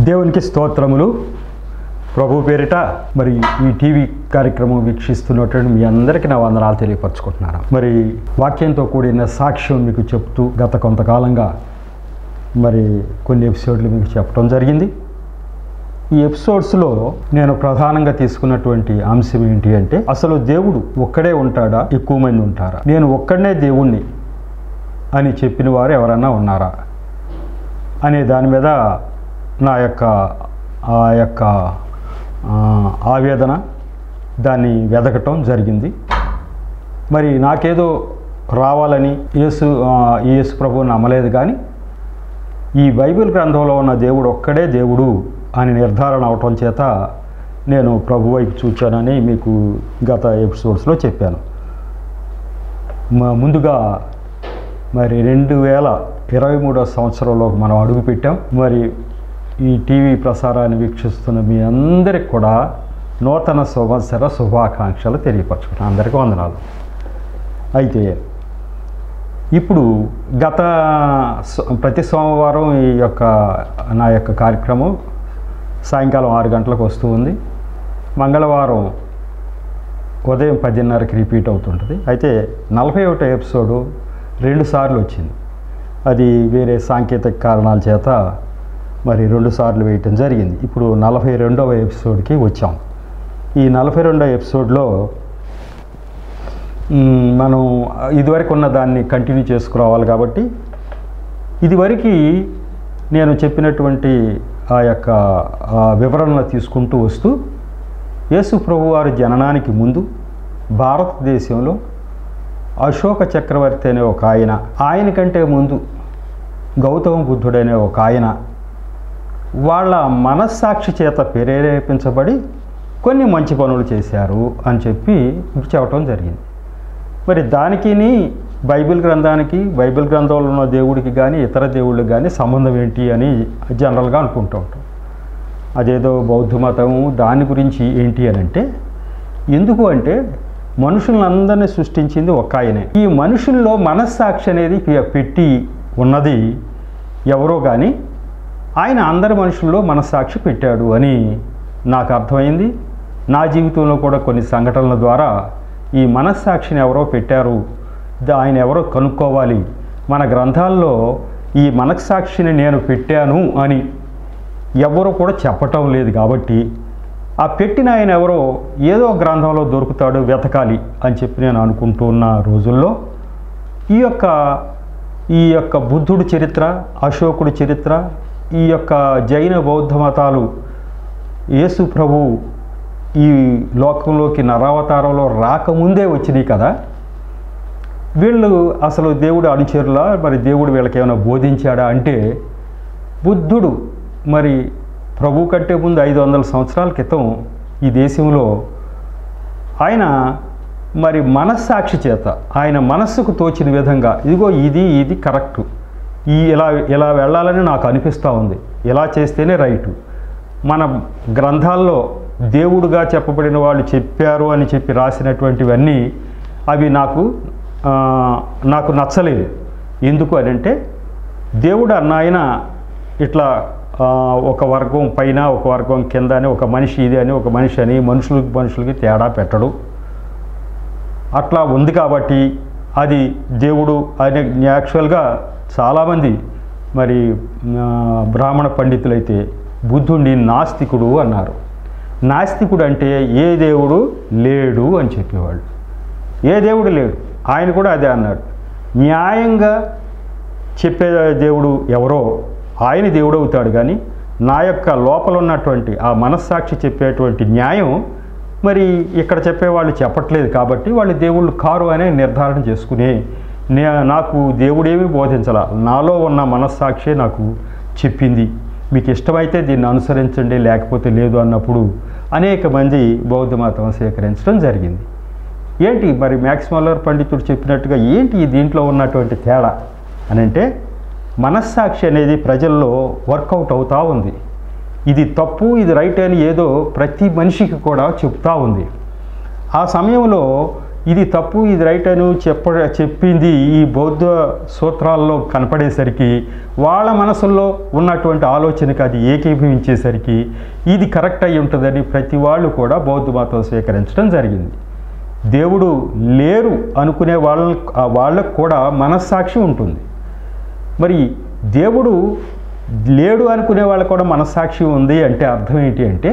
దేవునికి స్తోత్రములు. ప్రభు పేరిట మరి ఈ టీవీ కార్యక్రమం వీక్షిస్తున్నటువంటి మీ అందరికీ నా వందనాలు తెలియపరచుకుంటున్నాను. మరి వాక్యంతో కూడిన సాక్ష్యం మీకు చెప్తూ గత కొంతకాలంగా మరి కొన్ని ఎపిసోడ్లు మీకు చెప్పడం జరిగింది. ఈ ఎపిసోడ్స్లో నేను ప్రధానంగా తీసుకున్నటువంటి అంశం ఏంటి అంటే, అసలు దేవుడు ఒక్కడే ఉంటాడా, ఎక్కువ మంది ఉంటారా, నేను ఒక్కడనే దేవుణ్ణి అని చెప్పిన వారు ఎవరన్నా ఉన్నారా అనే దాని మీద నా యొక్క ఆవేదన, దాన్ని జరిగింది. మరి నాకేదో రావాలని యేసు ప్రభువుని నమ్మలేదు, కానీ ఈ బైబిల్ గ్రంథంలో ఉన్న దేవుడు ఒక్కడే దేవుడు అని నిర్ధారణ అవటం చేత నేను ప్రభు వైపు చూచానని మీకు గత ఎపిసోడ్స్లో చెప్పాను. ముందుగా మరి 2023వ సంవత్సరంలో మనం అడుగు పెట్టాం. మరి ఈ టీవీ ప్రసారాన్ని వీక్షిస్తున్న మీ అందరికి కూడా నూతన సంవత్సర శుభాకాంక్షలు తెలియపరచుకున్నాను. అందరికీ వందనాలు. అయితే ఇప్పుడు ప్రతి సోమవారం నా యొక్క కార్యక్రమం సాయంకాలం 6 గంటలకు వస్తూ ఉంది. మంగళవారం ఉదయం 10:30కి రిపీట్ అవుతుంటుంది. అయితే 41వ ఎపిసోడు 2 సార్లు వచ్చింది. అది వేరే సాంకేతిక కారణాల చేత మరి 2 సార్లు వేయటం జరిగింది. ఇప్పుడు 42వ ఎపిసోడ్కి వచ్చాం. ఈ 42వ ఎపిసోడ్లో మనం ఇదివరకు ఉన్న దాన్ని కంటిన్యూ చేసుకురావాలి. కాబట్టి ఇదివరకు నేను చెప్పినటువంటి ఆ యొక్క వివరణలు తీసుకుంటూ వస్తూ, యేసు ప్రభు వారి జననానికి ముందు భారతదేశంలో అశోక చక్రవర్తి అనే ఒక ఆయన కంటే ముందు గౌతమ బుద్ధుడనే ఒక ఆయన వాళ్ళ మనస్సాక్షి చేత ప్రేరేపించబడి కొన్ని మంచి పనులు చేశారు అని చెప్పడం జరిగింది. మరి దానికి బైబిల్ గ్రంథంలో ఉన్న దేవుడికి కానీ ఇతర దేవుళ్ళకి కానీ సంబంధం ఏంటి అని జనరల్గా అనుకుంటూ ఉంటాం. అదేదో బౌద్ధ మతము దాని గురించి ఏంటి అని అంటే, ఎందుకు అంటే మనుషులందరినీ సృష్టించింది ఒక ఆయనే. ఈ మనుషుల్లో మనస్సాక్షి అనేది పెట్టి ఉన్నది ఎవరో కానీ ఆయన అందరి మనుషుల్లో మనస్సాక్షి పెట్టాడు అని నాకు అర్థమైంది. నా జీవితంలో కూడా కొన్ని సంఘటనల ద్వారా ఈ మనస్సాక్షిని ఎవరో పెట్టారు, ఆయన ఎవరో కనుక్కోవాలి. మన గ్రంథాల్లో ఈ మనస్సాక్షిని నేను పెట్టాను అని ఎవరో కూడా చెప్పటం లేదు. కాబట్టి ఆ పెట్టిన ఆయన ఎవరో ఏదో గ్రంథంలో దొరుకుతాడు, వెతకాలి అని చెప్పి నేను అనుకుంటున్న రోజుల్లో ఈ యొక్క బుద్ధుడి చరిత్ర, అశోకుడి చరిత్ర, ఈ యొక్క జైన బౌద్ధ మతాలు యేసు ప్రభు ఈ లోకంలోకి నరావతారంలో రాకముందే వచ్చినాయి కదా. వీళ్ళు అసలు దేవుడు అనుచరులా, మరి దేవుడు వీళ్ళకి ఏమైనా బోధించాడా అంటే, బుద్ధుడు మరి ప్రభు కంటే ముందు 500 సంవత్సరాల క్రితం ఈ దేశంలో ఆయన మరి మనస్సాక్షి చేత ఆయన మనస్సుకు తోచిన విధంగా ఇదిగో ఇది కరెక్టు, ఇలా వెళ్ళాలని నాకు అనిపిస్తూ ఉంది, ఇలా చేస్తేనే రైటు, మన గ్రంథాల్లో దేవుడుగా చెప్పబడిన వాళ్ళు చెప్పారు అని చెప్పి రాసినటువంటివన్నీ అవి నాకు నచ్చలేదు. ఎందుకు అని అంటే, దేవుడు అన్నాయన ఇట్లా ఒక వర్గం పైన ఒక వర్గం కింద అని, ఒక మనిషి ఇది అని ఒక మనిషి అని మనుషులకి తేడా పెట్టడు. అట్లా ఉంది కాబట్టి అది దేవుడు అని యాక్చువల్గా చాలామంది మరి బ్రాహ్మణ పండితులైతే బుద్ధుడిని నాస్తికుడు అన్నారు. నాస్తికుడు అంటే ఏ దేవుడు లేడు అని చెప్పేవాళ్ళు. ఏ దేవుడు లేడు, ఆయన కూడా అదే అన్నాడు. న్యాయంగా చెప్పే దేవుడు ఎవరో ఆయన దేవుడు అవుతాడు, కానీ నా యొక్క లోపల ఉన్నటువంటి ఆ మనస్సాక్షి చెప్పేటువంటి న్యాయం మరి ఇక్కడ చెప్పేవాళ్ళు చెప్పట్లేదు. కాబట్టి వాళ్ళు దేవుళ్ళు కారు అనే నిర్ధారణ చేసుకుని నాకు దేవుడేమీ బోధించాల, నాలో ఉన్న మనస్సాక్షి నాకు చెప్పింది, మీకు ఇష్టమైతే దీన్ని అనుసరించండి లేకపోతే లేదు అన్నప్పుడు అనేక మంది బౌద్ధ మతం స్వీకరించడం జరిగింది. ఏంటి మరి మ్యాక్స్ మల్లర్ పండితుడు చెప్పినట్టుగా ఏంటి దీంట్లో ఉన్నటువంటి తేడా అని అంటే, మనస్సాక్షి అనేది ప్రజల్లో వర్కౌట్ అవుతూ ఉంది. ఇది తప్పు, ఇది రైట్ అని ఏదో ప్రతి మనిషికి కూడా చెప్తూ ఉంది. ఆ సమయంలో ఇది తప్పు ఇది రైట్ అని చెప్పింది ఈ బౌద్ధ సూత్రాల్లో కనపడేసరికి వాళ్ళ మనసుల్లో ఉన్నటువంటి ఆలోచనకి అది ఏకీభవించేసరికి ఇది కరెక్ట్ అయి ఉంటుందని ప్రతి వాళ్ళు కూడా బౌద్ధ మతం స్వీకరించడం జరిగింది. దేవుడు లేరు అనుకునే వాళ్ళకు కూడా మనస్సాక్షి ఉంటుంది. మరి దేవుడు లేడు అనుకునే వాళ్ళకు కూడా మనస్సాక్షి ఉంది అంటే అర్థం ఏంటి అంటే,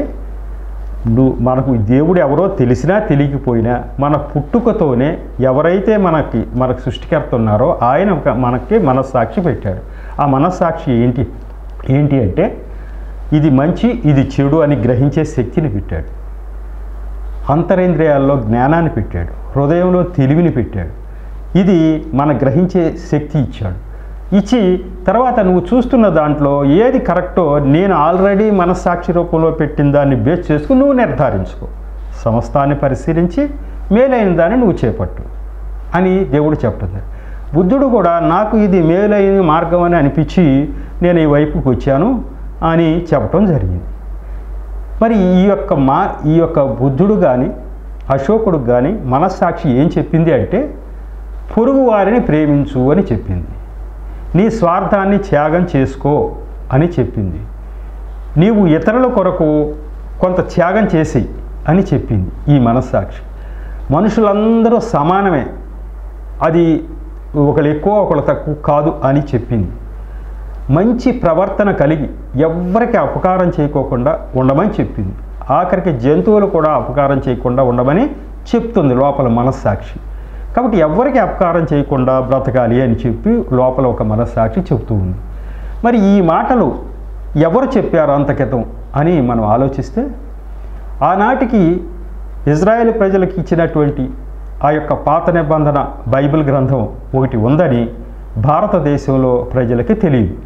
మనకు దేవుడు ఎవరో తెలిసినా తెలియకపోయినా మన పుట్టుకతోనే ఎవరైతే మనకు సృష్టికర్త ఉన్నారో ఆయన మనకి మనస్సాక్షి పెట్టాడు. ఆ మనస్సాక్షి ఏంటి అంటే ఇది మంచి ఇది చెడు అని గ్రహించే శక్తిని పెట్టాడు. అంతరేంద్రియాల్లో జ్ఞానాన్ని పెట్టాడు. హృదయంలో తెలివిని పెట్టాడు. ఇది మన గ్రహించే శక్తి ఇచ్చాడు. ఇచ్చి తర్వాత నువ్వు చూస్తున్న దాంట్లో ఏది కరెక్టో నేను ఆల్రెడీ మనస్సాక్షి రూపంలో పెట్టిన దాన్ని బేస్ చేసుకుని నువ్వు నిర్ధారించుకో. సమస్తాన్ని పరిశీలించి మేలైన దాన్ని నువ్వు చేపట్టు అని దేవుడు చెప్తున్నారు. బుద్ధుడు కూడా నాకు ఇది మేలైన మార్గం అని అనిపించి నేను ఈ వైపుకి వచ్చాను అని చెప్పడం జరిగింది. మరి ఈ యొక్క బుద్ధుడు కానీ అశోకుడు కానీ మనస్సాక్షి ఏం చెప్పింది అంటే పొరుగు వారిని ప్రేమించు అని చెప్పింది. నీ స్వార్థాన్ని త్యాగం చేసుకో అని చెప్పింది. నీవు ఇతరుల కొరకు కొంత త్యాగం చేసి అని చెప్పింది ఈ మనస్సాక్షి. మనుషులందరూ సమానమే, అది ఒకళ్ళు ఎక్కువ ఒకళ్ళు తక్కువ కాదు అని చెప్పింది. మంచి ప్రవర్తన కలిగి ఎవ్వరికి అపకారం చేయకోకుండా ఉండమని చెప్పింది. ఆఖరికి జంతువులు కూడా అపకారం చేయకుండా ఉండమని చెప్తుంది లోపల మనస్సాక్షి. కాబట్టి ఎవ్వరికి అపకారం చేయకుండా బ్రతకాలి అని చెప్పి లోపల ఒక మనస్సాక్షి చెప్తూ ఉంది. మరి ఈ మాటలు ఎవరు చెప్పారు అంత క్రితం అని మనం ఆలోచిస్తే, ఆనాటికి ఇజ్రాయేల్ ప్రజలకు ఇచ్చినటువంటి ఆ యొక్క పాత నిబంధన బైబిల్ గ్రంథం ఒకటి ఉందని భారతదేశంలో ప్రజలకి తెలియదు.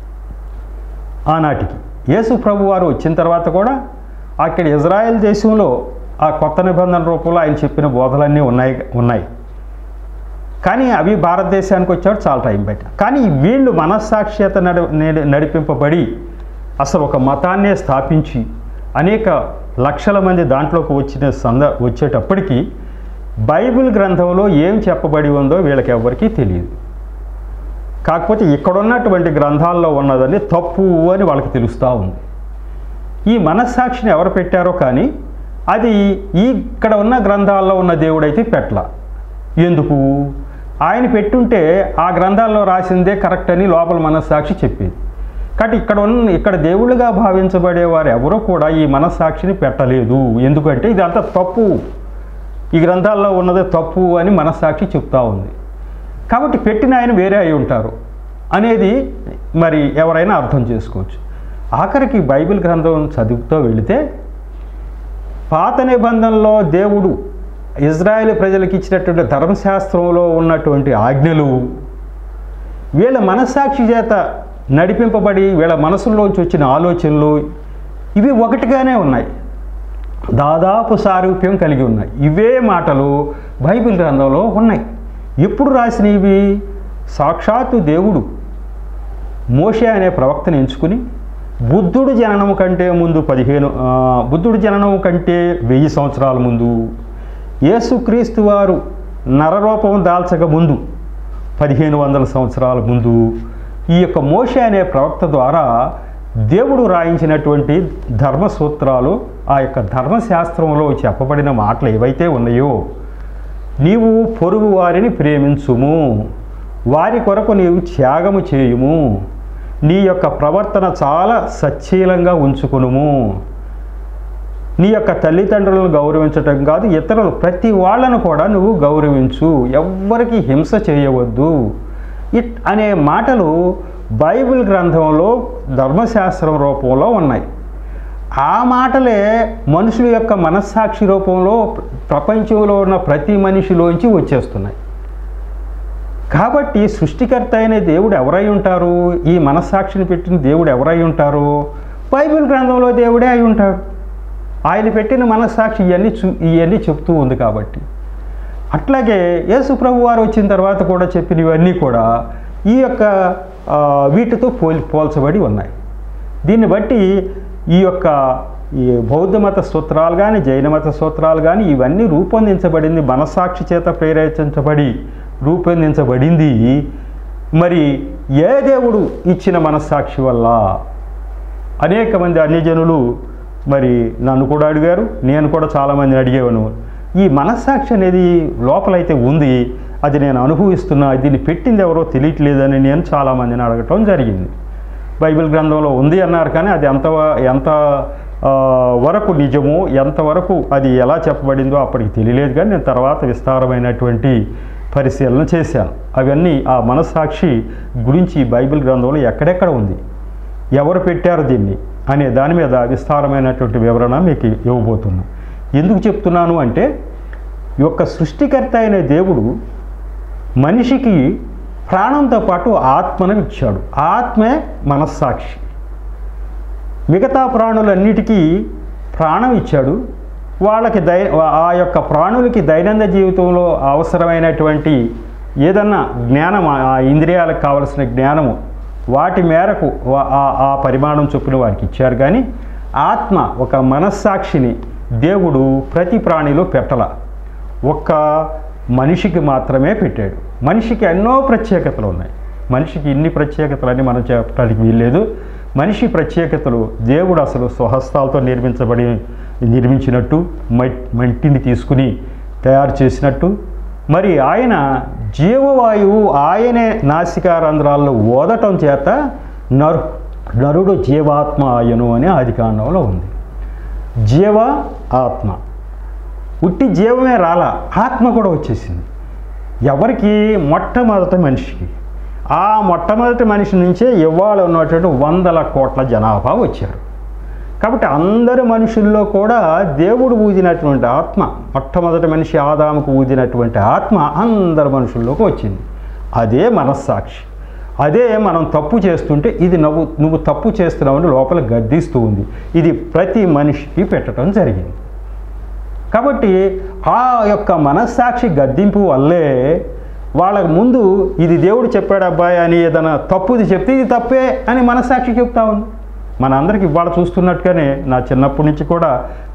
ఆనాటికి యేసు ప్రభు వారు వచ్చిన తర్వాత కూడా అక్కడ ఇజ్రాయెల్ దేశంలో ఆ కొత్త నిబంధన రూపంలో ఆయన చెప్పిన బోధలన్నీ ఉన్నాయి. కానీ అవి భారతదేశానికి వచ్చాడు చాలా టైం బయట. కానీ వీళ్ళు మనస్సాక్షిత నడిపింపబడి అసలు ఒక మతాన్నే స్థాపించి అనేక లక్షల మంది దాంట్లోకి వచ్చేటప్పటికి బైబిల్ గ్రంథంలో ఏం చెప్పబడి ఉందో వీళ్ళకి ఎవరికీ తెలియదు. కాకపోతే ఇక్కడున్నటువంటి గ్రంథాల్లో ఉన్నదని తప్పు అని వాళ్ళకి తెలుస్తూ ఉంది. ఈ మనస్సాక్షిని ఎవరు పెట్టారో కానీ అది ఇక్కడ ఉన్న గ్రంథాల్లో ఉన్న దేవుడైతే పెట్టలా. ఎందుకు? ఆయన పెట్టుంటే ఆ గ్రంథాల్లో రాసిందే కరెక్ట్ అని లోపల మనస్సాక్షి చెప్పేది. కాబట్టి ఇక్కడ దేవుళ్ళుగా భావించబడేవారు ఎవరో కూడా ఈ మనస్సాక్షిని పెట్టలేదు. ఎందుకంటే ఇదంతా తప్పు, ఈ గ్రంథాల్లో ఉన్నదే తప్పు అని మనస్సాక్షి చెప్తా ఉంది. కాబట్టి పెట్టిన ఆయన వేరే అయి ఉంటారు అనేది మరి ఎవరైనా అర్థం చేసుకోవచ్చు. ఆఖరికి బైబిల్ గ్రంథం చదువుతూ వెళితే పాత నిబంధనలో దేవుడు ఇజ్రాయేల్ ప్రజలకు ఇచ్చినటువంటి ధర్మశాస్త్రంలో ఉన్నటువంటి ఆజ్ఞలు వీళ్ళ మనస్సాక్షి చేత నడిపింపబడి వీళ్ళ మనసుల్లోంచి వచ్చిన ఆలోచనలు ఇవి ఒకటిగానే ఉన్నాయి, దాదాపు సారూప్యం కలిగి ఉన్నాయి. ఇవే మాటలు బైబిల్ గ్రంథంలో ఉన్నాయి. ఎప్పుడు రాసినవి? సాక్షాత్తు దేవుడు మోషే అనే ప్రవక్తను ఎంచుకుని బుద్ధుడు జననం కంటే 1000 సంవత్సరాల ముందు, యేసుక్రీస్తు వారు నరరూపం దాల్చక ముందు 1500 సంవత్సరాల ముందు ఈ యొక్క మోషే అనే ప్రవక్త ద్వారా దేవుడు రాయించినటువంటి ధర్మసూత్రాలు, ఆ యొక్క ధర్మశాస్త్రంలో చెప్పబడిన మాటలు ఏవైతే ఉన్నాయో, నీవు పొరుగు వారిని ప్రేమించుము, వారి కొరకు నీవు త్యాగము చేయుము, నీ యొక్క ప్రవర్తన చాలా సచ్చీలంగా ఉంచుకునుము, నీ యొక్క తల్లిదండ్రులను గౌరవించటం కాదు ఇతరులు ప్రతి వాళ్ళను కూడా నువ్వు గౌరవించు, ఎవ్వరికి హింస చేయవద్దు అనే మాటలు బైబిల్ గ్రంథంలో ధర్మశాస్త్రం రూపంలో ఉన్నాయి. ఆ మాటలే మనుషుల యొక్క మనస్సాక్షి రూపంలో ప్రపంచంలో ఉన్న ప్రతి మనిషిలోంచి వచ్చేస్తున్నాయి. కాబట్టి సృష్టికర్త అయిన దేవుడు ఎవరై ఉంటారు? ఈ మనస్సాక్షిని పెట్టిన దేవుడు ఎవరై ఉంటారు? బైబిల్ గ్రంథంలో దేవుడే అయి ఉంటాడు. ఆయన పెట్టిన మనస్సాక్షి ఇవన్నీ చెప్తూ ఉంది. కాబట్టి అట్లాగే యేసు ప్రభు వారు వచ్చిన తర్వాత కూడా చెప్పినవన్నీ కూడా ఈ యొక్క వీటితో పోల్చబడి ఉన్నాయి. దీన్ని బట్టి ఈ యొక్క ఈ బౌద్ధ మత సూత్రాలు కానీ జైన మత సూత్రాలు కానీ ఇవన్నీ రూపొందించబడింది మనస్సాక్షి చేత ప్రేరేపించబడి రూపొందించబడింది మరి ఏ దేవుడు ఇచ్చిన మనస్సాక్షి వల్ల. అనేక మంది అన్యజనులు మరి నన్ను కూడా అడిగారు, నేను కూడా చాలామందిని అడిగేవాను. ఈ మనస్సాక్షి అనేది లోపలైతే ఉంది, అది నేను అనుభవిస్తున్నా, దీన్ని పెట్టింది ఎవరో తెలియట్లేదని నేను చాలామందిని అడగటం జరిగింది. బైబిల్ గ్రంథంలో ఉంది అన్నారు, కానీ అది ఎంత వరకు నిజమో, ఎంతవరకు అది ఎలా చెప్పబడిందో అప్పటికి తెలియలేదు. కానీ నేను తర్వాత విస్తారమైనటువంటి పరిశీలన చేశాను. అవన్నీ ఆ మనస్సాక్షి గురించి బైబిల్ గ్రంథంలో ఎక్కడెక్కడ ఉంది, ఎవరు పెట్టారు దీన్ని అనే దాని మీద విస్తారమైనటువంటి వివరణ మీకు ఇవ్వబోతున్నాను. ఎందుకు చెప్తున్నాను అంటే, ఈ యొక్క సృష్టికర్త అయిన దేవుడు మనిషికి ప్రాణంతో పాటు ఆత్మను ఇచ్చాడు. ఆత్మే మనస్సాక్షి. మిగతా ప్రాణులన్నిటికీ ప్రాణం ఇచ్చాడు. వాళ్ళకి ఆ యొక్క ప్రాణులకి దైనందిన జీవితంలో అవసరమైనటువంటి ఏదన్నా జ్ఞానం, ఆ ఇంద్రియాలకు కావలసిన జ్ఞానము వాటి మేరకు ఆ పరిమాణం చొప్పున వారికి ఇచ్చారు. కానీ ఆత్మ, ఒక మనస్సాక్షిని దేవుడు ప్రతి ప్రాణిలో పెట్టల, ఒక్క మనిషికి మాత్రమే పెట్టాడు. మనిషికి ఎన్నో ప్రత్యేకతలు ఉన్నాయి. మనిషికి ఇన్ని ప్రత్యేకతలని మనం చెప్పడానికి వీల్లేదు. మనిషి ప్రత్యేకతలు దేవుడు అసలు స్వహస్తాలతో నిర్మించినట్టు, మట్టిని తీసుకుని తయారు చేసినట్టు, మరి ఆయన జీవవాయువు ఆయనే నాసికారంధ్రాల్లో ఓదటం చేత నరుడు జీవాత్మ ఆయను అని ఆదికాండంలో ఉంది. జీవ ఆత్మ, ఉట్టి జీవమే రాలా, ఆత్మ కూడా వచ్చేసింది. ఎవరికి? మొట్టమొదటి మనిషికి. ఆ మొట్టమొదటి మనిషి నుంచే ఇవాళ ఉన్నటువంటి 100 కోట్ల జనాభా వచ్చారు. కాబట్టి అందరి మనుషుల్లో కూడా దేవుడు ఊదినటువంటి ఆత్మ, మొట్టమొదటి మనిషి ఆదాముకు ఊదినటువంటి ఆత్మ అందరి మనుషుల్లోకి వచ్చింది. అదే మనస్సాక్షి. అదే మనం తప్పు చేస్తుంటే ఇది నువ్వు తప్పు చేస్తున్నావని లోపల గద్దిస్తూ ఉంది. ఇది ప్రతి మనిషికి పెట్టడం జరిగింది. కాబట్టి ఆ యొక్క మనస్సాక్షి గద్దింపు వల్లే వాళ్ళకు ముందు ఇది దేవుడు చెప్పాడు అబ్బాయి అని ఏదైనా తప్పుది చెప్తే ఇది తప్పే అని మనస్సాక్షి చెప్తా ఉంది. మనందరికీ ఇవాళ చూస్తున్నట్టుగానే నా చిన్నప్పటి నుంచి కూడా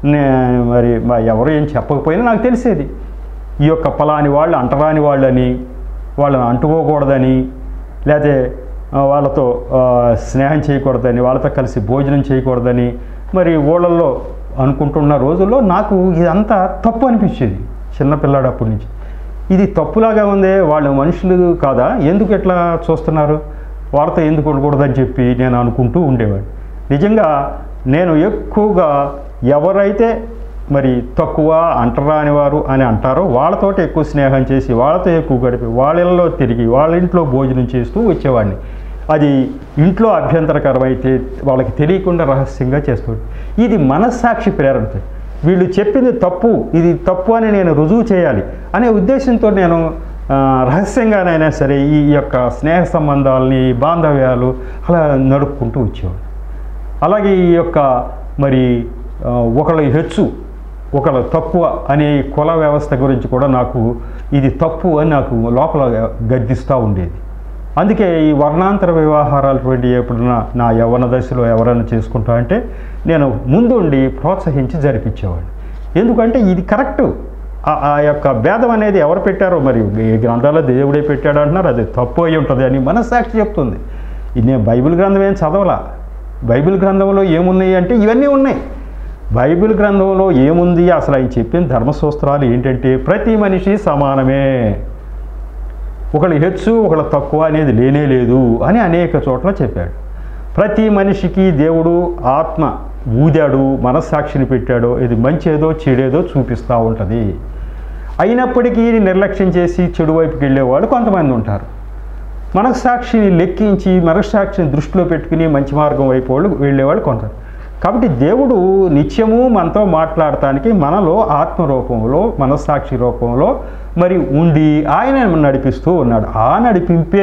మరి ఎవరు ఏం చెప్పకపోయినా నాకు తెలిసేది. ఈ యొక్క పలాని వాళ్ళు అంటరాని వాళ్ళని, వాళ్ళని అంటుకోకూడదని, లేకపోతే వాళ్ళతో స్నేహం చేయకూడదని, వాళ్ళతో కలిసి భోజనం చేయకూడదని మరి ఊళ్ళల్లో అనుకుంటున్న రోజుల్లో నాకు ఇదంతా తప్పు అనిపించేది చిన్నపిల్లాడప్పటి నుంచి. ఇది తప్పులాగా ఉందే, వాళ్ళు మనుషులు కాదా, ఎందుకు ఎట్లా చూస్తున్నారు, వాళ్ళతో ఎందుకు ఉండకూడదని చెప్పి నేను అనుకుంటూ ఉండేవాడు. నిజంగా నేను ఎక్కువగా ఎవరైతే మరి తక్కువ అంటరాని వారు అని అంటారో వాళ్ళతోటి ఎక్కువ స్నేహం చేసి, వాళ్ళతో ఎక్కువ గడిపి, వాళ్ళలో తిరిగి వాళ్ళ ఇంట్లో భోజనం చేస్తూ వచ్చేవాడిని. అది ఇంట్లో అభ్యంతరకరమైతే వాళ్ళకి తెలియకుండా రహస్యంగా చేస్తుంది. ఇది మనస్సాక్షి ప్రేరణతో వీళ్ళు చెప్పింది తప్పు, ఇది తప్పు అని నేను రుజువు చేయాలి అనే ఉద్దేశంతో నేను రహస్యంగానైనా సరే ఈ యొక్క స్నేహ సంబంధాలని, బాంధవ్యాలు అలా నడుపుకుంటూ వచ్చేవాడు. అలాగే ఈ యొక్క మరి ఒకళ్ళు హెచ్చు ఒకళ్ళు తక్కువ అనే కుల వ్యవస్థ గురించి కూడా నాకు ఇది తప్పు అని నాకు లోపల గద్దిస్తూ ఉండేది. అందుకే ఈ వర్ణాంతర వివాహారాలు ఎప్పుడన్నా నా యవ్వన దశలో ఎవరైనా చేసుకుంటా అంటే నేను ముందుండి ప్రోత్సహించి జరిపించేవాడిని. ఎందుకంటే ఇది కరెక్టు. ఆ యొక్క భేదం అనేది ఎవరు పెట్టారో, మరి ఈ గ్రంథాల్లో దేవుడే పెట్టాడు అంటున్నారు, అది తప్పు అయి ఉంటుంది అని మనస్సాక్షి చెప్తుంది. నేను బైబిల్ గ్రంథం ఏం చదవలా. బైబిల్ గ్రంథంలో ఏమున్నాయి అంటే ఇవన్నీ ఉన్నాయి. బైబిల్ గ్రంథంలో ఏముంది, అసలు అవి చెప్పిన ధర్మసూత్రాలు ఏంటంటే ప్రతి మనిషి సమానమే, ఒకళ్ళు హెచ్చు ఒకళ్ళు తక్కువ అనేది లేనే లేదు అని అనేక చోట్ల చెప్పాడు. ప్రతి మనిషికి దేవుడు ఆత్మ ఊదాడు, మనస్సాక్షిని పెట్టాడు, ఇది మంచేదో చెడేదో చూపిస్తూ ఉంటుంది. అయినప్పటికీ నిర్లక్ష్యం చేసి చెడు వైపుకి వెళ్ళేవాళ్ళు కొంతమంది ఉంటారు. మనస్సాక్షిని లెక్కించి మనస్సాక్షిని దృష్టిలో పెట్టుకుని మంచి మార్గం వైపు వెళ్ళేవాళ్ళు కొంటారు. కాబట్టి దేవుడు నిత్యము మనతో మాట్లాడటానికి మనలో ఆత్మ రూపంలో, మనస్సాక్షి రూపంలో మరి ఉండి ఆయన నడిపిస్తూ ఉన్నాడు. ఆ నడిపింపే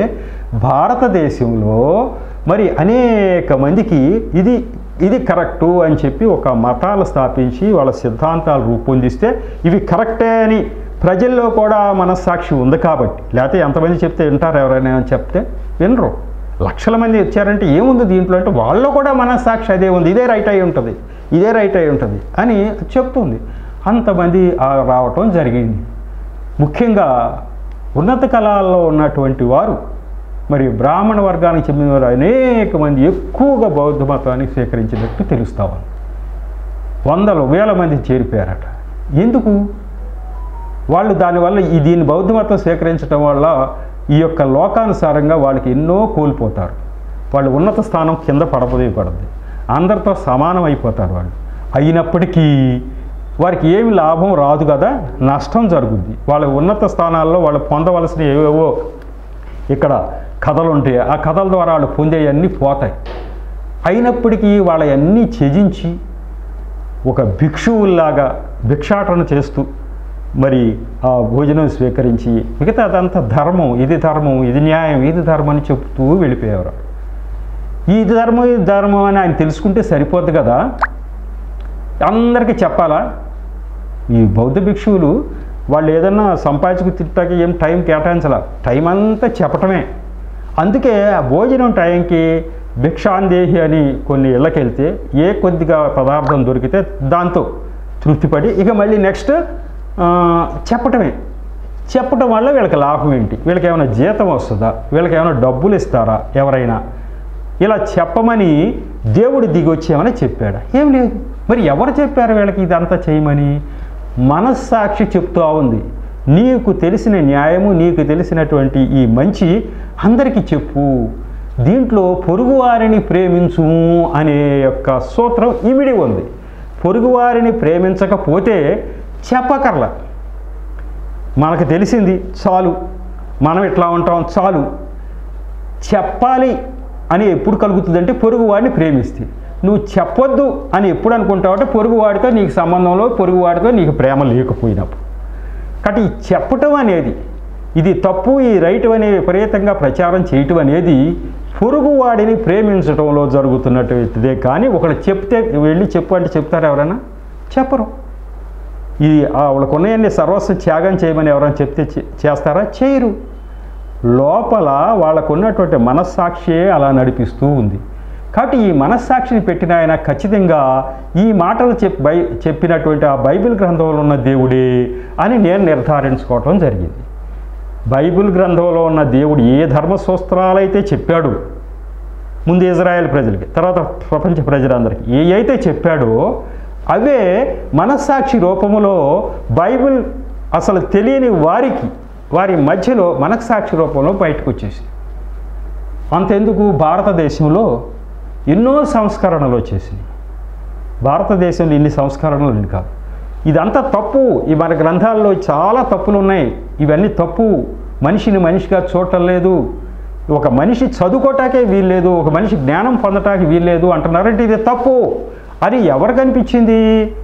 భారతదేశంలో మరి అనేక మందికి ఇది కరెక్టు అని చెప్పి ఒక మతాలు స్థాపించి వాళ్ళ సిద్ధాంతాలు రూపొందిస్తే ఇవి కరెక్టే అని ప్రజల్లో కూడా మనస్సాక్షి ఉంది కాబట్టి, లేకపోతే ఎంతమంది చెప్తే వింటారు, ఎవరైనా చెప్తే వినరు. లక్షల మంది వచ్చారంటే ఏముంది దీంట్లో అంటే వాళ్ళలో కూడా మనస్సాక్షి అదే ఉంది, ఇదే రైట్ అయి ఉంటుంది, ఇదే రైట్ అయి ఉంటుంది అని చెప్తుంది. అంతమంది రావటం జరిగింది. ముఖ్యంగా ఉన్నత కళాల్లో ఉన్నటువంటి వారు, మరి బ్రాహ్మణ వర్గానికి చెందిన వారు అనేక మంది ఎక్కువగా బౌద్ధ మతాన్ని స్వీకరించినట్టు తెలుస్తా ఉంది. వందల వేల మంది చేరిపోయారట. ఎందుకు? వాళ్ళు దానివల్ల దీన్ని బౌద్ధ మతం స్వీకరించడం వల్ల ఈ యొక్క లోకానుసారంగా వాళ్ళకి ఎన్నో కోల్పోతారు. వాళ్ళు ఉన్నత స్థానం కింద పడుతుంది, అందరితో సమానం అయిపోతారు. వాళ్ళు అయినప్పటికీ వారికి ఏమి లాభం రాదు కదా, నష్టం జరుగుద్ది. వాళ్ళ ఉన్నత స్థానాల్లో వాళ్ళు పొందవలసిన ఏవేవో ఇక్కడ కథలు ఉంటాయి, ఆ కథల ద్వారా వాళ్ళు పొందేవన్నీ పోతాయి. అయినప్పటికీ వాళ్ళవన్నీ త్యజించి ఒక భిక్షువుల్లాగా భిక్షాటన చేస్తూ మరి ఆ భోజనం స్వీకరించి మిగతా అదంతా ధర్మం, ఇది న్యాయం, ఇది ధర్మం అని చెప్తూ వెళ్ళిపోయేవారు. ఇది ధర్మం అని ఆయన తెలుసుకుంటే సరిపోద్ది కదా, అందరికీ చెప్పాలా? ఈ బౌద్ధ భిక్షువులు వాళ్ళు ఏదన్నా సంపాదించుకు తిట్టాక ఏం టైం కేటాయించాల, టైం అంతా చెప్పటమే. అందుకే ఆ భోజనం టైంకి భిక్షాందేహి అని కొన్ని ఇళ్ళకి వెళ్తే ఏ కొద్దిగా పదార్థం దొరికితే దాంతో తృప్తిపడి ఇక మళ్ళీ నెక్స్ట్ చెప్పటం వల్ల వీళ్ళకి లాభం ఏంటి? వీళ్ళకి ఏమైనా జీతం వస్తుందా? వీళ్ళకి ఏమైనా డబ్బులు ఇస్తారా ఎవరైనా? ఇలా చెప్పమని దేవుడు దిగొచ్చేమని చెప్పాడా? ఏం లేదు. మరి ఎవరు చెప్పారు వీళ్ళకి ఇదంతా చేయమని? మనస్సాక్షి చెప్తూ ఉంది, నీకు తెలిసిన న్యాయము, నీకు తెలిసినటువంటి ఈ మంచి అందరికీ చెప్పు, దీంట్లో పొరుగువారిని ప్రేమించు అనే యొక్క సూత్రం ఇమిడి ఉంది. పొరుగువారిని ప్రేమించకపోతే చెప్పకర్లా, మనకు తెలిసింది చాలు, మనం ఇట్లా ఉంటాం చాలు. చెప్పాలి అని ఎప్పుడు కలుగుతుందంటే పొరుగువాడిని ప్రేమిస్తే. నువ్వు చెప్పొద్దు అని ఎప్పుడు అనుకుంటావంటే పొరుగువాడితో నీకు సంబంధంలో, పొరుగువాడితో నీకు ప్రేమ లేకపోయినప్పుడు. కాబట్టి ఈ చెప్పటం అనేది ఇది తప్పు, ఈ రైట్ అనే విపరీతంగా ప్రచారం చేయటం అనేది పొరుగువాడిని ప్రేమించడంలో జరుగుతున్నటువంటిదే. కానీ ఒకళ్ళు చెప్తే వెళ్ళి చెప్పు అంటే చెప్తారు ఎవరైనా? చెప్పరు. ఇది వాళ్ళకు ఉన్నాయన్ని సర్వస్వం త్యాగం చేయమని ఎవరైనా చెప్తే చేస్తారా? చేయరు. లోపల వాళ్ళకు ఉన్నటువంటి మనస్సాక్షియే అలా నడిపిస్తూ ఉంది. కాబట్టి ఈ మనస్సాక్షిని పెట్టిన ఆయన ఖచ్చితంగా ఈ మాటలు చెప్పినటువంటి ఆ బైబిల్ గ్రంథంలో ఉన్న దేవుడే అని నేను నిర్ధారించుకోవటం జరిగింది. బైబిల్ గ్రంథంలో ఉన్న దేవుడు ఏ ధర్మసూత్రాలైతే చెప్పాడు ముందు ఇజ్రాయెల్ ప్రజలకి, తర్వాత ప్రపంచ ప్రజలందరికీ ఏ అయితే చెప్పాడో అవే మనస్సాక్షి రూపంలో బైబిల్ అసలు తెలియని వారి మధ్యలో మనస్సాక్షి రూపంలో బయటకు వచ్చేసింది. అంతెందుకు, భారతదేశంలో ఎన్నో సంస్కరణలు వచ్చేసినాయి. భారతదేశంలో ఇన్ని సంస్కరణలు కాదు, ఇదంతా తప్పు. ఈ మన గ్రంథాల్లో చాలా తప్పులు ఉన్నాయి, ఇవన్నీ తప్పు. మనిషిని మనిషిగా చూడటం లేదు, ఒక మనిషి చదువుకోవటాకే వీల్లేదు, ఒక మనిషి జ్ఞానం పొందటానికి వీల్లేదు అంటున్నారంటే ఇది తప్పు అని ఎవరికి అనిపించింది?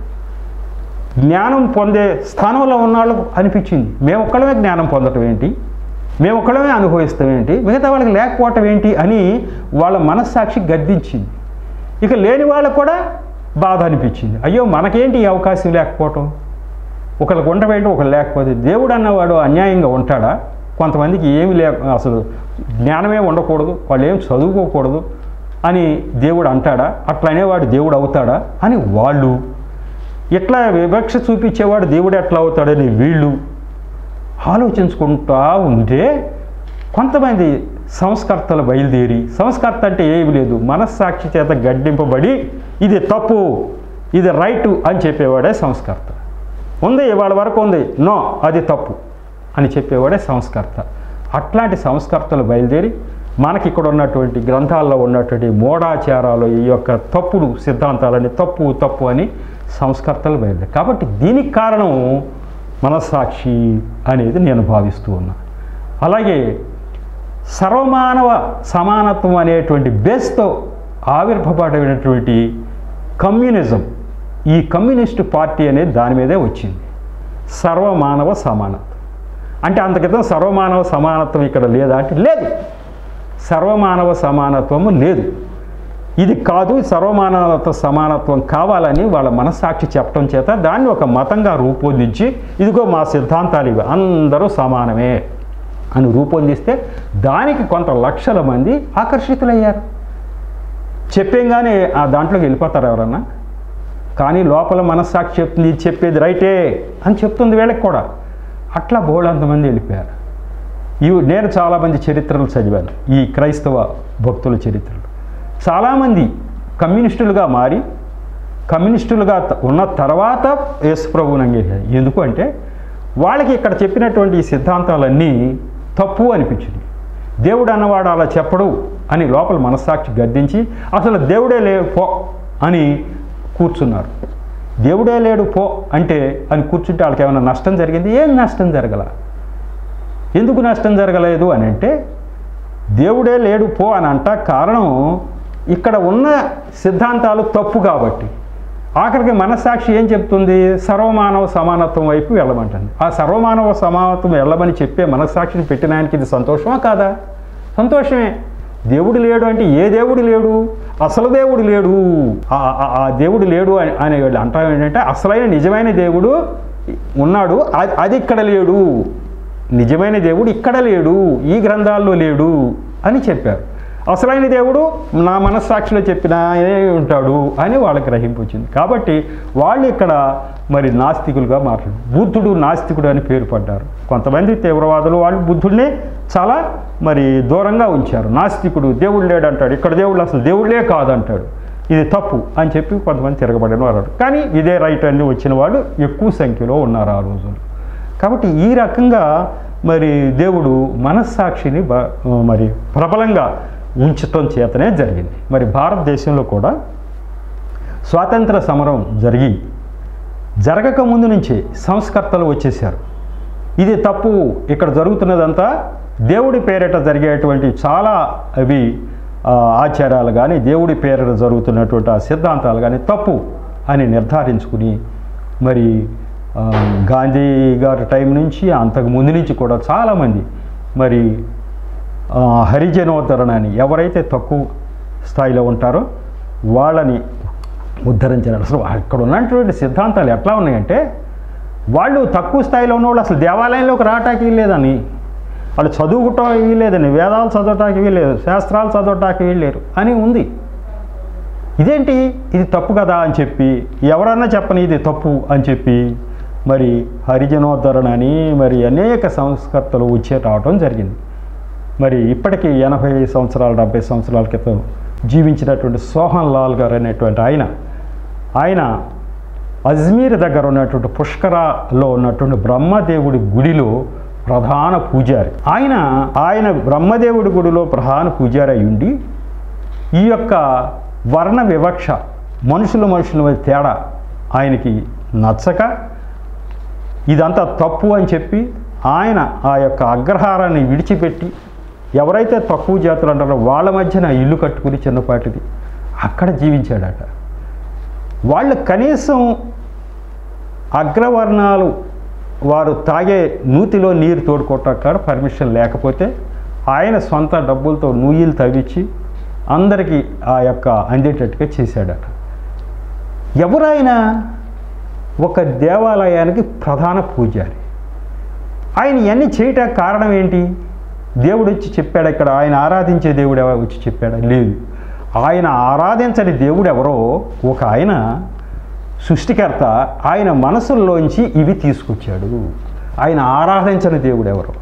జ్ఞానం పొందే స్థానంలో ఉన్న వాళ్ళకు అనిపించింది. మేము ఒక్కడమే జ్ఞానం పొందటం ఏంటి, మేము ఒక్కడమే అనుభవిస్తాం ఏంటి, మిగతా వాళ్ళకి లేకపోవటం ఏంటి అని వాళ్ళ మనస్సాక్షి గద్దించింది. ఇక లేని వాళ్ళకు కూడా బాధ అనిపించింది, అయ్యో మనకేంటి ఈ అవకాశం లేకపోవటం, ఒకరికి ఉండవేంటి ఒకరు లేకపోతే. దేవుడు అన్నవాడు అన్యాయంగా ఉంటాడా? కొంతమందికి ఏమి అసలు జ్ఞానమే ఉండకూడదు, వాళ్ళు ఏం చదువుకోకూడదు అని దేవుడు అంటాడా? అట్లా అనేవాడు దేవుడు అవుతాడా అని వాళ్ళు, ఇట్లా వివక్ష చూపించేవాడు దేవుడు ఎట్లా అవుతాడని వీళ్ళు ఆలోచించుకుంటూ ఉంటే కొంతమంది సంస్కర్తలు బయలుదేరి, సంస్కర్త అంటే ఏమి లేదు, మనస్సాక్షి చేత గడ్డింపబడి ఇది తప్పు, ఇది రైటు అని చెప్పేవాడే సంస్కర్త. ఉంది ఇవాళ వరకు ఉంది, నో అది తప్పు అని చెప్పేవాడే సంస్కర్త. అట్లాంటి సంస్కర్తలు బయలుదేరి మనకి ఇక్కడ ఉన్నటువంటి గ్రంథాల్లో ఉన్నటువంటి మూఢాచారాలు, ఈ యొక్క తప్పుడు సిద్ధాంతాలని తప్పు అని సంస్కర్తలు బయలుదేరి. కాబట్టి దీనికి కారణం మనస్సాక్షి అనేది నేను భావిస్తూ ఉన్నా. అలాగే సర్వమానవ సమానత్వం అనేటువంటి బేస్తో ఆవిర్భపడినటువంటి కమ్యూనిజం, ఈ కమ్యూనిస్టు పార్టీ అనేది దాని మీదే వచ్చింది. సర్వమానవ సమానత్వం అంటే అంత క్రితం సర్వమానవ సమానత్వం ఇక్కడ లేదా అంటే లేదు, సర్వమానవ సమానత్వము లేదు, ఇది కాదు, సర్వమానవ సమానత్వం కావాలని వాళ్ళ మనస్సాక్షి చెప్పడం చేత దాన్ని ఒక మతంగా రూపొందించి ఇదిగో మా సిద్ధాంతాలు ఇవి, అందరూ సమానమే అని రూపొందిస్తే దానికి కొంత లక్షల మంది ఆకర్షితులయ్యారు. చెప్పేంగానే ఆ దాంట్లోకి వెళ్ళిపోతారు ఎవరన్నా? కానీ లోపల మనస్సాక్షి చెప్తుంది ఇది చెప్పేది రైటే అని చెప్తుంది వీళ్ళకి కూడా. అట్లా బోళ్ళంతమంది వెళ్ళిపోయారు. నేను చాలామంది చరిత్రలు చదివాను, ఈ క్రైస్తవ భక్తుల చరిత్రలు. చాలామంది కమ్యూనిస్టులుగా మారి కమ్యూనిస్టులుగా ఉన్న తర్వాత యేసు ప్రభువుని అంగీకరించారు. ఎందుకు అంటే వాళ్ళకి ఇక్కడ చెప్పినటువంటి ఈ సిద్ధాంతాలన్నీ తప్పు అనిపించింది. దేవుడు అన్నవాడు అలా చెప్పడు అని లోపల మనస్సాక్షి గద్దించి అసలు దేవుడే లేడు పో అని కూర్చున్నారు. దేవుడే లేడు పో అంటే అని కూర్చుంటే వాళ్ళకి ఏమైనా నష్టం జరిగింది? ఏం నష్టం జరగల. ఎందుకు నష్టం జరగలేదు అని అంటే దేవుడే లేడు పో అని అంట కారణం ఇక్కడ ఉన్న సిద్ధాంతాలు తప్పు కాబట్టి. ఆఖరికి మనస్సాక్షి ఏం చెప్తుంది? సర్వమానవ సమానత్వం వైపు వెళ్ళమంటుంది. ఆ సర్వమానవ సమానత్వం వెళ్ళమని చెప్పే మనస్సాక్షిని పెట్టిన ఆయనకి ఇది సంతోషమా కాదా? సంతోషమే. దేవుడు లేడు అంటే ఏ దేవుడు లేడు? అసలు దేవుడు లేడు. ఆ దేవుడు లేడు అనే వాళ్ళు అంటారు ఏంటంటే అసలైన నిజమైన దేవుడు ఉన్నాడు, అది ఇక్కడ లేడు. నిజమైన దేవుడు ఇక్కడ లేడు, ఈ గ్రంథాల్లో లేడు అని చెప్పారు. అసలైన దేవుడు నా మనస్సాక్షిలో చెప్పినా ఉంటాడు అని వాళ్ళకి గ్రహింపు వచ్చింది. కాబట్టి వాళ్ళు ఇక్కడ మరి నాస్తికులుగా మాట్లాడు. బుద్ధుడు నాస్తికుడు అని పేరు పడ్డారు. కొంతమంది తీవ్రవాదులు వాళ్ళు బుద్ధుడిని చాలా మరి దూరంగా ఉంచారు. నాస్తికుడు, దేవుడు లేడు అంటాడు, ఇక్కడ దేవుడు అసలు దేవుళ్ళే కాదంటాడు, ఇది తప్పు అని చెప్పి కొంతమంది తిరగబడిన వారు. కానీ ఇదే రైట్ అని వచ్చిన వాళ్ళు ఎక్కువ సంఖ్యలో ఉన్నారు ఆ రోజులు. కాబట్టి ఈ రకంగా మరి దేవుడు మనస్సాక్షిని మరి ప్రబలంగా ఉంచటం చేతనే జరిగింది. మరి భారతదేశంలో కూడా స్వాతంత్ర సమరం జరగక ముందు నుంచే సంస్కర్తలు వచ్చేసారు. ఇది తప్పు, ఇక్కడ జరుగుతున్నదంతా దేవుడి పేరిట జరిగేటువంటి చాలా అవి ఆచారాలు కానీ దేవుడి పేరిట జరుగుతున్నటువంటి ఆ సిద్ధాంతాలు కానీ తప్పు అని నిర్ధారించుకుని మరి గాంధీ గారి టైం నుంచి అంతకు ముందు నుంచి కూడా చాలామంది మరి హరిజనోద్ధరణ అని ఎవరైతే తక్కువ స్థాయిలో ఉంటారో వాళ్ళని ఉద్ధరించారు. అసలు అక్కడ ఉన్నటువంటి సిద్ధాంతాలు ఎట్లా ఉన్నాయంటే వాళ్ళు తక్కువ స్థాయిలో ఉన్న వాళ్ళు అసలు దేవాలయంలోకి రావటానికి వీల్లేదని, వాళ్ళు చదువుకోవటానికి వీల్లేదని, వేదాలు చదవటానికి వీల్లేదు, శాస్త్రాలు చదవటానికి వీల్లేరు అని ఉంది. ఇదేంటి ఇది తప్పు కదా అని చెప్పి ఎవరన్నా చెప్పని ఇది తప్పు అని చెప్పి మరి హరిజనోద్ధరణ అని మరి అనేక సంస్కర్తలు వచ్చే రావటం జరిగింది. మరి ఇప్పటికీ 80 సంవత్సరాలు 70 సంవత్సరాల క్రితం జీవించినటువంటి సోహన్ లాల్ గారు అనేటువంటి ఆయన అజ్మీర్ దగ్గర ఉన్నటువంటి పుష్కరాలో ఉన్నటువంటి బ్రహ్మదేవుడి గుడిలో ప్రధాన పూజారి. ఆయన బ్రహ్మదేవుడి గుడిలో ప్రధాన పూజారి అయి ఉండి ఈ యొక్క వర్ణ వివక్ష మనుషుల మధ్య తేడా ఆయనకి నచ్చక ఇదంతా తప్పు అని చెప్పి ఆయన ఆ యొక్క అగ్రహారాన్ని విడిచిపెట్టి ఎవరైతే తక్కువ జాతులు అంటారో వాళ్ళ మధ్యన ఇల్లు కట్టుకుని చిన్నపాటిది అక్కడ జీవించాడట. వాళ్ళు కనీసం అగ్రవర్ణాలు వారు తాగే నూతిలో నీరు తోడుకోవటానికి పర్మిషన్ లేకపోతే ఆయన సొంత డబ్బులతో నూయిలు తవ్వించి అందరికీ ఆ యొక్క అందేటట్టుగా చేశాడట. ఎవరైనా ఒక దేవాలయానికి ప్రధాన పూజారి. ఆయన ఇవన్నీ చేయటానికి కారణం ఏంటి? దేవుడు వచ్చి చెప్పాడు ఇక్కడ, ఆయన ఆరాధించే దేవుడు ఎవరు వచ్చి చెప్పాడా? లేదు. ఆయన ఆరాధించని దేవుడు ఎవరో ఒక ఆయన సృష్టికర్త ఆయన మనసుల్లోంచి ఇవి తీసుకొచ్చాడు. ఆయన ఆరాధించని దేవుడు ఎవరో,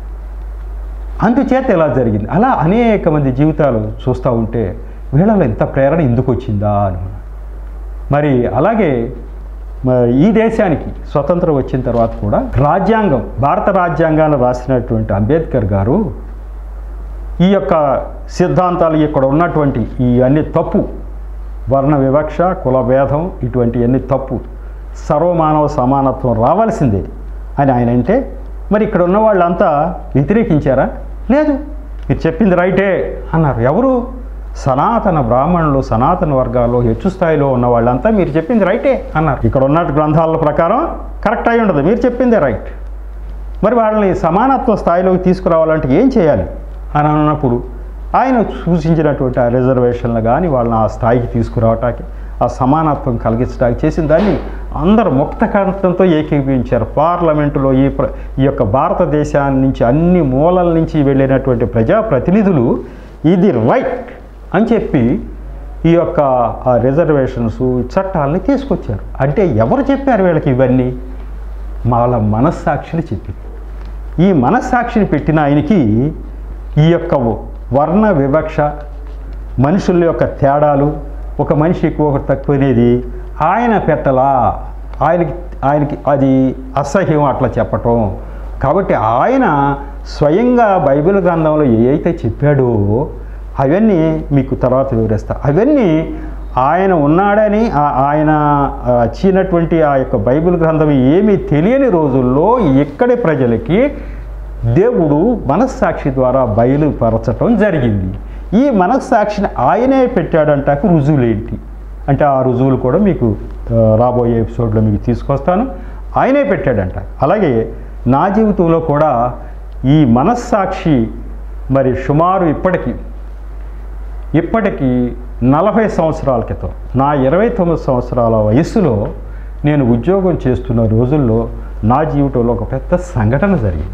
అందుచేత ఇలా జరిగింది. అలా అనేక మంది జీవితాలు చూస్తూ ఉంటే వీళ్ళలో ఎంత ప్రేరణ ఎందుకు వచ్చిందా అని. మరి అలాగే ఈ దేశానికి స్వతంత్రం వచ్చిన తర్వాత కూడా రాజ్యాంగం, భారత రాజ్యాంగాన్ని రాసినటువంటి అంబేద్కర్ గారు ఈ యొక్క సిద్ధాంతాలు ఇక్కడ ఉన్నటువంటి ఈ అన్ని తప్పు, వర్ణ వివక్ష, కుల భేదం ఇటువంటివన్నీ తప్పు, సర్వమానవ సమానత్వం రావాల్సిందే అని ఆయన అంటే మరి ఇక్కడ ఉన్న వాళ్ళంతా వ్యతిరేకించారా? లేదు, మీరు చెప్పింది రైటే అన్నారు. ఎవరు? సనాతన బ్రాహ్మణులు, సనాతన వర్గాల్లో హెచ్చు స్థాయిలో ఉన్న వాళ్ళంతా మీరు చెప్పింది రైటే అన్నారు. ఇక్కడ ఉన్న గ్రంథాల ప్రకారం కరెక్ట్ అయి ఉండదు, మీరు చెప్పిందే రైట్. మరి వాళ్ళని సమానత్వ స్థాయిలోకి తీసుకురావాలంటే ఏం చేయాలి అని అన్నప్పుడు ఆయన సూచించినటువంటి ఆ రిజర్వేషన్లు కానీ వాళ్ళని ఆ స్థాయికి తీసుకురావటానికి, ఆ సమానత్వం కలిగించడానికి చేసిన దాన్ని అందరూ ముక్త కంఠంతో ఏకీభవించారు. పార్లమెంటులో ఈ యొక్క భారతదేశాన్ని నుంచి అన్ని మూలల నుంచి వెళ్ళినటువంటి ప్రజాప్రతినిధులు ఇది రైట్ అని చెప్పి ఈ యొక్క రిజర్వేషన్స్ చట్టాలని తీసుకొచ్చారు. అంటే ఎవరు చెప్పారు వీళ్ళకి ఇవన్నీ? వాళ్ళ మనస్సాక్షిని చెప్పింది. ఈ మనస్సాక్షిని పెట్టిన ఆయనకి ఈ యొక్క వర్ణ వివక్ష, మనుషుల యొక్క తేడాలు, ఒక మనిషి ఎక్కువ ఒకటి తక్కువ అనేది ఆయన పెట్టలా, ఆయనకి అది అసహ్యం అట్లా చెప్పటం. కాబట్టి ఆయన స్వయంగా బైబిల్ గ్రంథంలో ఏవైతే చెప్పాడో అవన్నీ మీకు తర్వాత వివరిస్తా. అవన్నీ ఆయన ఉన్నాడని ఆయన ఇచ్చినటువంటి ఆ యొక్క బైబిల్ గ్రంథం ఏమీ తెలియని రోజుల్లో ఇక్కడి ప్రజలకి దేవుడు మనస్సాక్షి ద్వారా బయలుపరచటం జరిగింది. ఈ మనస్సాక్షిని ఆయనే పెట్టాడంటాకు రుజువులేంటి అంటే ఆ రుజువులు కూడా మీకు రాబోయే ఎపిసోడ్లో మీకు తీసుకొస్తాను. ఆయనే పెట్టాడంట. అలాగే నా జీవితంలో కూడా ఈ మనస్సాక్షి మరి సుమారు ఇప్పటికి 40 సంవత్సరాల క్రితం నా 29 సంవత్సరాల వయసులో నేను ఉద్యోగం చేస్తున్న రోజుల్లో నా జీవితంలో ఒక పెద్ద సంఘటన జరిగింది.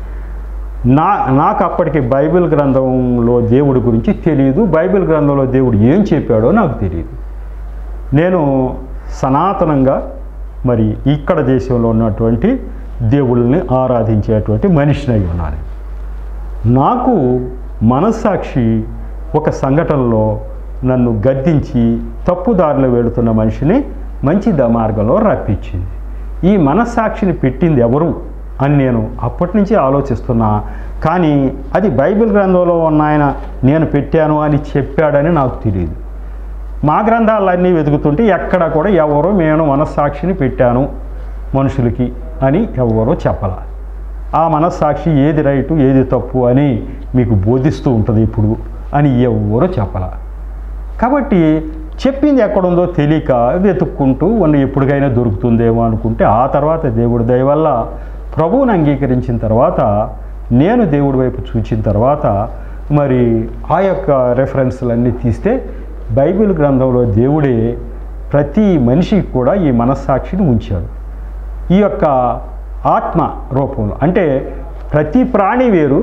నాకు అప్పటికి బైబిల్ గ్రంథంలో దేవుడి గురించి తెలియదు. బైబిల్ గ్రంథంలో దేవుడు ఏం చెప్పాడో నాకు తెలియదు. నేను సనాతనంగా మరి ఇక్కడ దేశంలో ఉన్నటువంటి దేవుళ్ళని ఆరాధించేటువంటి మనిషిని అయి ఉన్నాను. నాకు మనస్సాక్షి ఒక సంఘటనలో నన్ను గద్దించి తప్పుదారిలో వెళుతున్న మనిషిని మంచి మార్గంలో రప్పించింది. ఈ మనస్సాక్షిని పెట్టింది ఎవరు అని నేను అప్పటి నుంచి ఆలోచిస్తున్నా. కానీ అది బైబిల్ గ్రంథంలో ఉన్న ఆయన నేను పెట్టాను అని చెప్పాడని నాకు తెలియదు. మా గ్రంథాలన్నీ వెతుకుతుంటే ఎక్కడ కూడా ఎవరో నేను మనస్సాక్షిని పెట్టాను మనుషులకి అని ఎవరో చెప్పాల. ఆ మనస్సాక్షి ఏది రైటు ఏది తప్పు అని మీకు బోధిస్తూ ఉంటుంది ఇప్పుడు అని ఎవరో చెప్పాల. కాబట్టి చెప్పింది ఎక్కడుందో తెలియక వెతుక్కుంటూ ఎప్పటికైనా దొరుకుతుందేమో అనుకుంటే ఆ తర్వాత దేవుడి దయ వల్ల ప్రభువుని అంగీకరించిన తర్వాత నేను దేవుడి వైపు చూచిన తర్వాత మరి ఆ యొక్క రెఫరెన్స్లన్నీ తీస్తే బైబిల్ గ్రంథంలో దేవుడే ప్రతి మనిషికి కూడా ఈ మనస్సాక్షిని ఉంచాడు. ఈ యొక్క ఆత్మ రూపంలో అంటే ప్రతి ప్రాణి వేరు,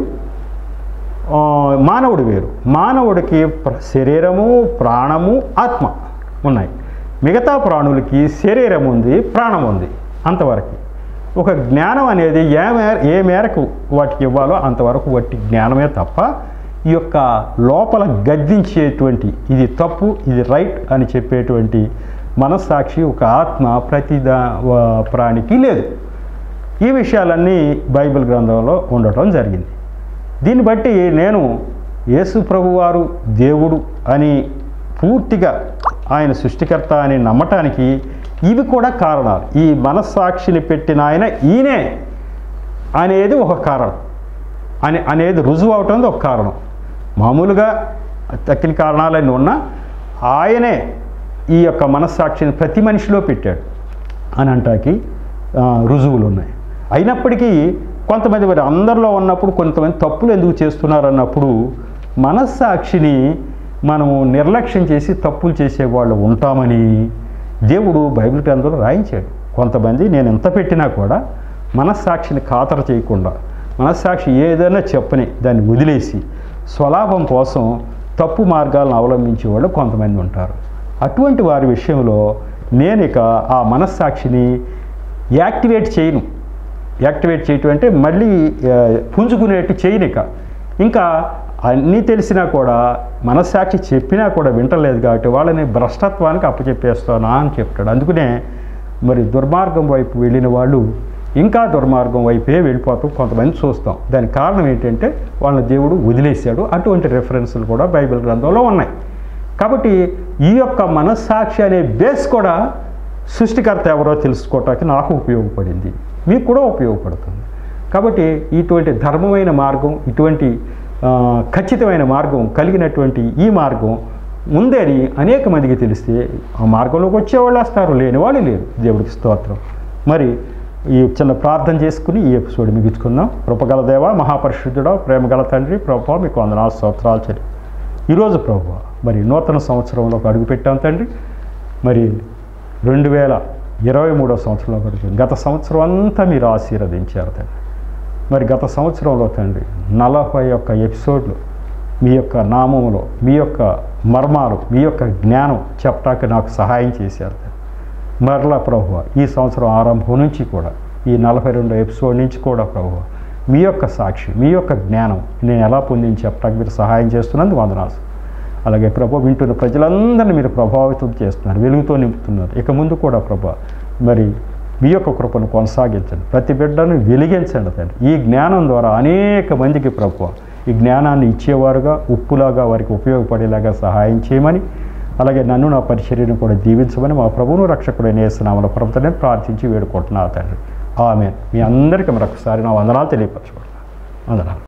మానవుడు వేరు. మానవుడికి శరీరము, ప్రాణము, ఆత్మ ఉన్నాయి. మిగతా ప్రాణులకి శరీరం ఉంది, ప్రాణం ఉంది. అంతవరకు ఒక జ్ఞానం అనేది ఏ మేరకు వాటికి ఇవ్వాలో అంతవరకు వాటి జ్ఞానమే తప్ప ఈ యొక్క లోపల గద్దించేటువంటి ఇది తప్పు ఇది రైట్ అని చెప్పేటువంటి మనస్సాక్షి ఒక ఆత్మ ప్రతి ప్రాణికి లేదు. ఈ విషయాలన్నీ బైబిల్ గ్రంథంలో ఉండటం జరిగింది. దీన్ని బట్టి నేను యేసు ప్రభువారు దేవుడు అని పూర్తిగా ఆయన సృష్టికర్త అని నమ్మటానికి ఇవి కూడా కారణాలు. ఈ మనస్సాక్షిని పెట్టిన ఆయన ఈయనే అనేది ఒక కారణం, అనేది రుజువు అవటం ఒక కారణం. మామూలుగా తక్కిన కారణాలన్నీ ఉన్నా ఆయనే ఈ యొక్క మనస్సాక్షిని ప్రతి మనిషిలో పెట్టాడు అని అంటాకి రుజువులు ఉన్నాయి. అయినప్పటికీ కొంతమంది మరి అందరిలో ఉన్నప్పుడు కొంతమంది తప్పులు ఎందుకు చేస్తున్నారన్నప్పుడు మనస్సాక్షిని మనము నిర్లక్ష్యం చేసి తప్పులు చేసేవాళ్ళు ఉంటామని దేవుడు బైబిల్ గ్రంథంలో రాయించాడు. కొంతమంది నేను ఎంత పెట్టినా కూడా మనస్సాక్షిని ఖాతరు చేయకుండా మనస్సాక్షి ఏదైనా చెప్పని దాన్ని వదిలేసి స్వలాభం కోసం తప్పు మార్గాలను అవలంబించే వాళ్ళు కొంతమంది ఉంటారు. అటువంటి వారి విషయంలో నేను ఇక ఆ మనస్సాక్షిని యాక్టివేట్ చేయను. యాక్టివేట్ చేయటం అంటే మళ్ళీ పుంజుకునేట్టు చేయను. ఇంకా అన్నీ తెలిసినా కూడా మనస్సాక్షి చెప్పినా కూడా వింటలేదు కాబట్టి వాళ్ళని భ్రష్టత్వానికి అప్పచెప్పేస్తానా అని చెప్తాడు. అందుకనే మరి దుర్మార్గం వైపు వెళ్ళిన వాళ్ళు ఇంకా దుర్మార్గం వైపే వెళ్ళిపోతాం కొంతమంది చూస్తాం. దానికి కారణం ఏంటంటే వాళ్ళని దేవుడు వదిలేశాడు. అటువంటి రెఫరెన్స్లు కూడా బైబిల్ గ్రంథంలో ఉన్నాయి. కాబట్టి ఈ యొక్క మనస్సాక్షి అనే బేస్ కూడా సృష్టికర్త ఎవరో తెలుసుకోవటానికి నాకు ఉపయోగపడింది, మీకు కూడా ఉపయోగపడుతుంది. కాబట్టి ఇటువంటి ధర్మమైన మార్గం, ఇటువంటి ఖచ్చితమైన మార్గం కలిగినటువంటి ఈ మార్గం ఉందని అనేక మందికి తెలిస్తే ఆ మార్గంలోకి వచ్చేవాళ్ళు వస్తారు, లేని వాళ్ళు లేరు. దేవుడికి స్తోత్రం. మరి ఈ చిన్న ప్రార్థన చేసుకుని ఈ ఎపిసోడ్ ముగించుకుందాం. కృపగల దేవ, మహాపరిశుద్ధుడా, ప్రేమగల తండ్రి, ప్రభువా మీకు వందనాలు స్తోత్రాలు చెల్లి. ఈరోజు ప్రభువా మరి నూతన సంవత్సరంలోకి అడుగుపెట్టాం తండ్రి. మరి 2023వ సంవత్సరంలో అడుగు గత సంవత్సరం అంతా మీరు ఆశీర్వదించారు తండ్రి. మరి గత సంవత్సరంలో తండ్రి 41 ఎపిసోడ్లు మీ యొక్క నామములో మీ యొక్క మర్మాలు మీ యొక్క జ్ఞానం చెప్పటానికి నాకు సహాయం చేశారు. మరలా ప్రభువ ఈ సంవత్సరం ఆరంభం నుంచి కూడా ఈ 42వ ఎపిసోడ్ నుంచి కూడా ప్రభువ మీ యొక్క సాక్షి మీ యొక్క జ్ఞానం నేను ఎలా పొందించి చెప్పడానికి మీరు సహాయం చేస్తున్నందుకు వందనాలు. అలాగే ప్రభు వింటున్న ప్రజలందరినీ మీరు ప్రభావితం చేస్తున్నారు, వెలుగుతో నింపుతున్నారు. ఇక ముందు కూడా ప్రభు మరి మీ యొక్క కృపను కొనసాగించండి, ప్రతి బిడ్డను వెలిగించండి తండ్రి. ఈ జ్ఞానం ద్వారా అనేక మందికి ప్రభు ఈ జ్ఞానాన్ని ఇచ్చేవారుగా ఉప్పులాగా వారికి ఉపయోగపడేలాగా సహాయం చేయమని, అలాగే నన్ను నా పరిచర్యను కూడా దీవించమని మా ప్రభువును రక్షకుడైన యేసు నామములో ప్రభువుని ప్రార్థించి వేడుకుంటున్నా తండ్రి. ఆమేన్. మీ అందరికీ మరొకసారి నా వందనాలు తెలియపరచుకుంటున్నాను. వందనాలు.